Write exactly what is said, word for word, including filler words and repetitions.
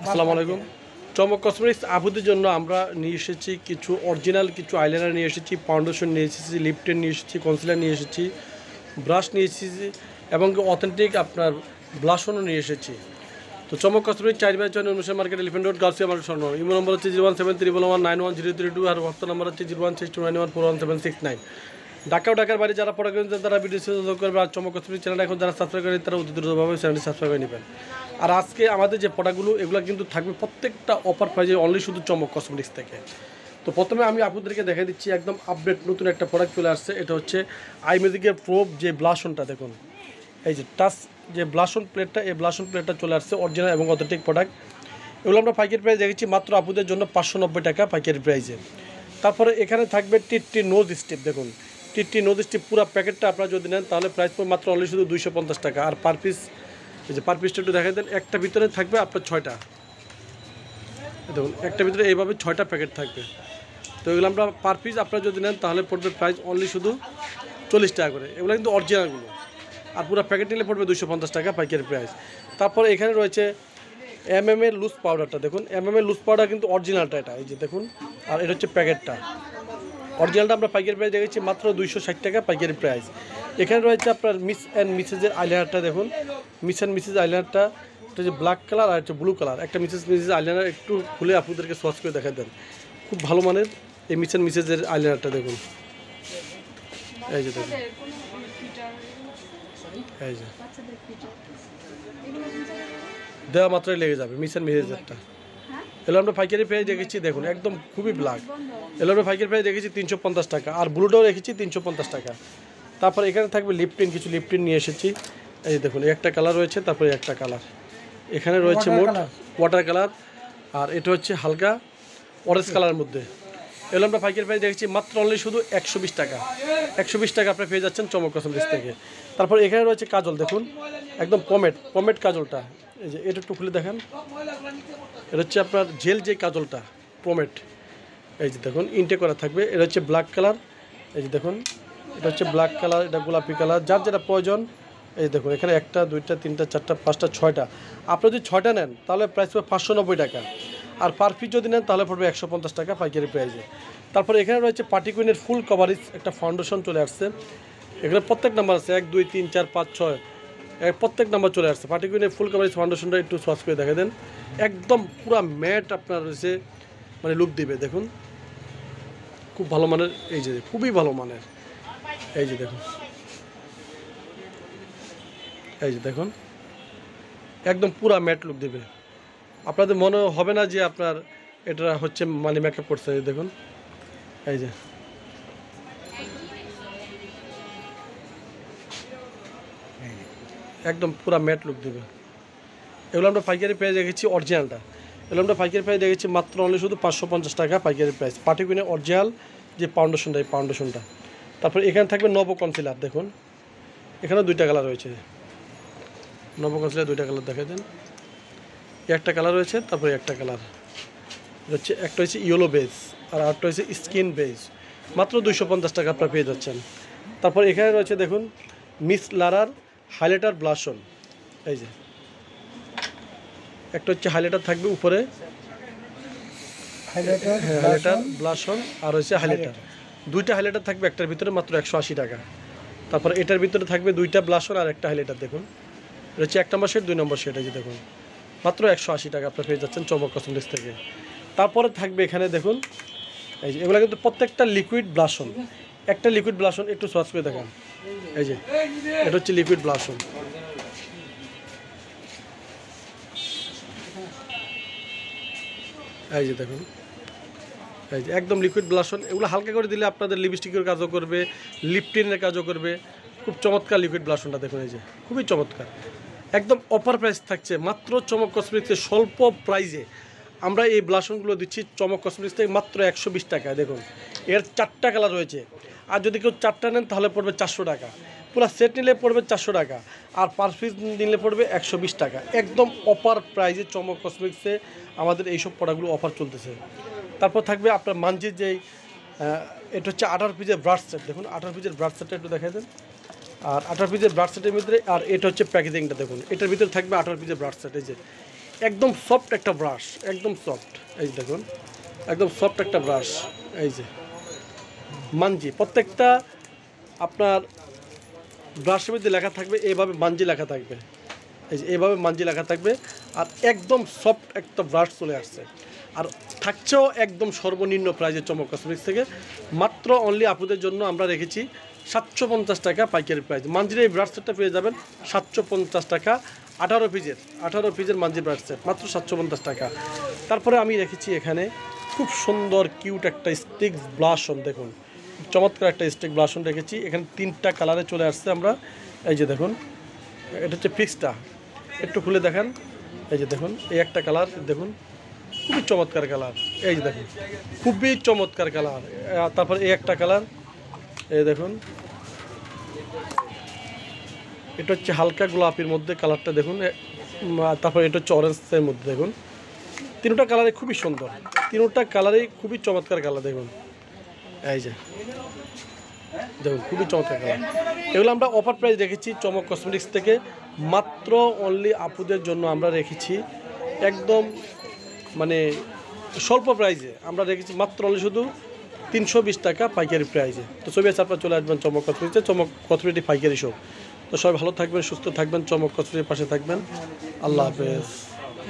আসসালামু আলাইকুম। চমক কসমেটিক্স আপুদের জন্য আমরা নিয়ে এসেছি কিছু অরিজিনাল কিছু আইলাইনার নিয়ে এসেছি, ফাউন্ডেশন নিয়ে এসেছি, লিপটেন নিয়ে এসেছি, কনসিলার নিয়ে এসেছি, ব্রাশ নিয়ে এসেছি এবং অথেন্টিক আপনার ব্লাশনও নিয়ে এসেছি। তো চমক কসমেটিক্স চার বাই ছয় অনুষ্ঠান মার্কেট এলিফেন্ট রোড গার্লসিয়া মার্কেট স্বর্ণ। ইমো নম্বর হচ্ছে zero one seven triple one nine one zero three two আর হোয়াটসঅ্যাপ নাম্বার হচ্ছে zero one six two nine one four one seven six nine. Dhaka ও ঢাকার বাইরে যারা পড়া করেন তারা ভিডিও যোগ করবে। আর চমক কসমেটিক্স চ্যানেলটা এখন যারা সাবস্ক্রাইব করেন তারা অতি দ্রুতভাবে চ্যানেলটি সাবস্ক্রাইব করে নেবেন। আর আজকে আমাদের যে প্রোডাক্টগুলো এগুলো কিন্তু থাকবে প্রত্যেকটা অফার প্রাইজে অনলি শুধু চমক কসমেটিক্স থেকে। তো প্রথমে আমি আপনাদেরকে দেখা দিচ্ছি একদম আপডেট নতুন একটা প্রোডাক্ট চলে আসছে। এটা হচ্ছে আই ম্যাজিকের প্রোব যে ব্লাশনটা দেখুন, এই যে টাচ যে ব্লাশন প্লেটটা, এই ব্লাশন প্লেটটা চলে আসছে অরিজিনাল এবং অথেন্টিক প্রোডাক্ট। এগুলো আমরা পাইকারি প্রাইস দেখেছি মাত্র আপুদের জন্য পাঁচশো নব্বই টাকা পাইকারি প্রাইসে। তারপরে এখানে থাকবে টিটটি নোজ স্টিপ দেখুন, টিটটি নোজ স্টিপ পুরো প্যাকেটটা আপনারা যদি নেন তাহলে প্রাইস পড়বে মাত্র অনলি শুধু দুইশো পঞ্চাশ টাকা। আর পার পিস এই যে পার পিসটা একটু দেখা দেন, একটা ভিতরে থাকবে আপনার ছয়টা, দেখুন একটা ভিতরে এইভাবে ছয়টা প্যাকেট থাকবে। তো এগুলো আমরা পার পিস আপনারা যদি নেন তাহলে পড়বে প্রাইস অনলি শুধু চল্লিশ টাকা করে। এগুলো কিন্তু অরিজিনালগুলো, আর পুরো প্যাকেট নিলে পড়বে দুইশো পঞ্চাশ টাকা পাইকারি প্রাইস। তারপরে এখানে রয়েছে এম এম এর লুজ পাউডারটা দেখুন, এম এম এর লুজ পাউডার কিন্তু অরিজিনালটা এটা, এই যে দেখুন। আর এটা হচ্ছে প্যাকেটটা, অরিজিনালটা আমরা পাইকারি প্রাইস দেখেছি মাত্র দুইশো ষাট টাকা পাইকারি প্রাইস। এখানে রয়েছে আপনার মিস অ্যান্ড মিসেসের আইলাইনারটা দেখুন, মিস অ্যান্ড মিসেস আইলাইনারটা এটা যে ব্ল্যাক কালার আর একটা ব্লু কালার, একটা মিসেস মিসেস আইলাইনার একটু খুলে আপনাদেরকে সোয়াচ করে দেখা দেন। খুব ভালো মানের এই মিস অ্যান্ড মিসেসের আইলাইনারটা দেখুন, এই যে দেখুন, এই যে দেওয়া মাত্রই লেগে যাবে মিস অ্যান্ড মিসেসেরটা। এগুলো আমরা পাইকারি প্রাইস দেখেছি দেখুন, একদম খুবই ব্ল্যাক। এগুলো আমরা পাইকারি প্রাইস দেখেছি তিনশো পঞ্চাশ টাকা, আর ব্লুটাও রেখেছি তিনশো পঞ্চাশ টাকা। তারপর এখানে থাকবে লিপটিন, কিছু লিপটিন নিয়ে এসেছি, এই দেখুন একটা কালার রয়েছে, তারপরে একটা কালার এখানে রয়েছে মোট ওয়াটার কালার, আর এটা হচ্ছে হালকা অরেঞ্জ কালারের মধ্যে। এগুলো আমরা পাইকারি প্রাইস দেখেছি মাত্র অনলি শুধু একশো বিশ টাকা, একশো বিশ টাকা আপনি পেয়ে যাচ্ছেন চমক কসমেটিক্স থেকে। তারপর এখানে রয়েছে কাজল দেখুন, একদম পমেট পমেট কাজলটা, এই যে এটা একটু খুলে দেখেন, এটা হচ্ছে আপনার জেল যে কাজলটা পমেট, এই যে দেখুন ইনটেক করা থাকবে। এটা হচ্ছে ব্ল্যাক কালার, এই যে দেখুন এটা হচ্ছে ব্ল্যাক কালার, এটা গোলাপি কালার, যার যেটা প্রয়োজন। এই দেখুন এখানে একটা দুইটা তিনটা চারটা পাঁচটা ছয়টা, আপনি যদি ছয়টা নেন তাহলে প্রাইস পড়বে পাঁচশো নব্বই টাকা, আর পার পিস যদি নেন তাহলে পড়বে একশো পঞ্চাশ টাকা পাইকারি প্রাইসে। তারপর এখানে রয়েছে পার্টি কুইনের ফুল কভারেজ একটা ফাউন্ডেশন চলে আসছে। এখানে প্রত্যেক নাম্বার আছে এক দুই তিন চার পাঁচ ছয়, প্রত্যেক নাম্বার চলে আসছে। পার্টি কুইনের ফুল কভারেজ ফাউন্ডেশনটা একটু সোয়াচ করে দেখা দেন, একদম পুরো ম্যাট আপনার রয়েছে, মানে লুক দিবে দেখুন, খুব ভালো মানের, এই যে খুবই ভালো মানের, এই যে দেখুন, এই যে দেখুন একদম পুরা ম্যাট লুক দেবে। আপনাদের মনে হবে না যে আপনার এটা হচ্ছে মানে মেকআপ করছে, দেখুন এই যে একদম পুরা ম্যাট লুক দেবে। এগুলো আমরা পাইকারি প্রাইস দেখেছি অরিজিনালটা, এগুলো আমরা পাইকারি প্রাইস দেখেছি মাত্র অনলি শুধু পাঁচশো পঞ্চাশ টাকা পাইকারি প্রাইস, পার্টি কুইনের অরিজিনাল যে ফাউন্ডেশনটা, এই ফাউন্ডেশনটা। তারপর এখানে থাকবে নব কনসিলার দেখুন, এখানে দুইটা কালার রয়েছে, নব কনসিলার দুইটা কালার দেখা দেন, একটা কালার রয়েছে, তারপরে একটা কালার হচ্ছে, একটা হচ্ছে ইয়েলো বেজ আর আরেকটা হচ্ছে স্কিন বেজ, মাত্র দুইশো পঞ্চাশ টাকা আপনারা পেয়ে যাচ্ছেন। তারপর এখানে রয়েছে দেখুন মিস লারার হাইলাইটার ব্লাশন, এই যে একটা হচ্ছে হাইলাইটার থাকবে উপরে, হাইলাইটার হাইলাইটার ব্লাশন আর হচ্ছে হাইলাইটার, দুইটা হাইলাইটার থাকবে একটার ভিতরে মাত্র একশো আশি টাকা। তারপর এটার ভিতরে থাকবে দুইটা ব্লাশন আর একটা হাইলাইটার দেখুন, এটা হচ্ছে এক নম্বর শেড দুই নম্বর শেড, এই যে দেখুন মাত্র একশো আশি টাকা আপনারা পেয়ে যাচ্ছেন চমক কসমেটিক্স থেকে। তারপরে থাকবে এখানে দেখুন, এই যে এগুলো কিন্তু প্রত্যেকটা লিকুইড ব্লাশন, একটা লিকুইড ব্লাশন একটু সোয়াচ করে দেখান, এই যে এটা হচ্ছে লিকুইড ব্লাশন, এই যে দেখুন, এই যে একদম লিকুইড ব্লাশন। এগুলো হালকা করে দিলে আপনাদের লিপস্টিকের কাজও করবে, লিপটিনের কাজও করবে, খুব চমৎকার লিকুইড ব্লাশনটা দেখুন, এই যে খুবই চমৎকার, একদম অফার প্রাইস থাকছে মাত্র চমক কসমেটিক্সের স্বল্প প্রাইসে আমরা এই ব্লাশনগুলো দিচ্ছি চমক কসমেটিক্স থেকে মাত্র একশো বিশ টাকায়। দেখুন এর চারটা কালার রয়েছে, আর যদি কেউ চারটা নেন তাহলে পড়বে চারশো টাকা, পুরো সেট নিলে পড়বে চারশো টাকা, আর পার পিস নিলে পড়বে একশো বিশ টাকা। একদম অফার প্রাইসে চমক কসমেটিক্সে আমাদের এইসব প্রোডাক্টগুলো অফার চলতেছে। তারপর থাকবে আপনার মানজির যেই এটা হচ্ছে আঠারো পিসের ব্রাশ সেট, দেখুন আঠারো পিসের ব্রাশ সেটটা একটু দেখাই দেন, আর আঠারো পিসের ব্রাশ সেটের ভিতরে, আর এটা হচ্ছে প্যাকেজিংটা দেখুন, এটার ভিতরে থাকবে আঠারো পিসের ব্রাশ সেট, এই যে একদম সফট একটা ব্রাশ, একদম সফট। এই যে দেখুন একদম সফট একটা ব্রাশ। এই যে মানজি, প্রত্যেকটা আপনার ব্রাশের মধ্যে লেখা থাকবে এইভাবে মানজি লেখা থাকবে। এই যে এইভাবে মানজি লেখা থাকবে। আর একদম সফট একটা ব্রাশ চলে আসছে। আর থাকছেও একদম সর্বনিম্ন প্রাইজে চমক কসমেটিক্স থেকে। মাত্র অনলি আপুদের জন্য আমরা রেখেছি সাতশো পঞ্চাশ টাকা পাইকারি প্রাইস। মানজির এই ব্রাশ সেটটা পেয়ে যাবেন সাতশো পঞ্চাশ টাকা, আঠারো পিজের আঠারো পিজের মানজি ব্রাশ সেট মাত্র সাতশো পঞ্চাশ টাকা। তারপরে আমি রেখেছি এখানে খুব সুন্দর কিউট একটা স্টিক ব্লাশন, দেখুন চমৎকার একটা স্টিক ব্লাশন রেখেছি। এখানে তিনটা কালারে চলে আসছে আমরা। এই যে দেখুন এটা হচ্ছে ফিক্সটা, একটু খুলে দেখেন। এই যে দেখুন এই একটা কালার, দেখুন খুবই চমৎকার কালার। এই যে দেখুন খুবই চমৎকার কালার। তারপর এই একটা কালার, এই দেখুন এটা হচ্ছে হালকা গোলাপির মধ্যে কালারটা দেখুন। তারপর এটা হচ্ছে অরেঞ্জের মধ্যে, দেখুন তিনটা কালারে খুবই সুন্দর, তিনটা কালারেই খুবই চমৎকার কালার। দেখুন এই যে দেখুন খুবই চমৎকার কালার। এগুলো আমরা অফার প্রাইস রেখেছি চমক কসমেটিক্স থেকে। মাত্র অনলি আপুদের জন্য আমরা রেখেছি একদম মানে স্বল্প প্রাইজে আমরা রেখেছি মাত্র অনলি শুধু তিনশো বিশ টাকা পাইকারি প্রাইজে। তো ছবি আছে আপনারা চলে আসবেন চমক কসমেটিক্সে, চমক কসমেটিক পাইকারি শপ। তো সবাই ভালো থাকবেন, সুস্থ থাকবেন, চমক কসমেটিকের পাশে থাকবেন। আল্লাহ হাফেজ।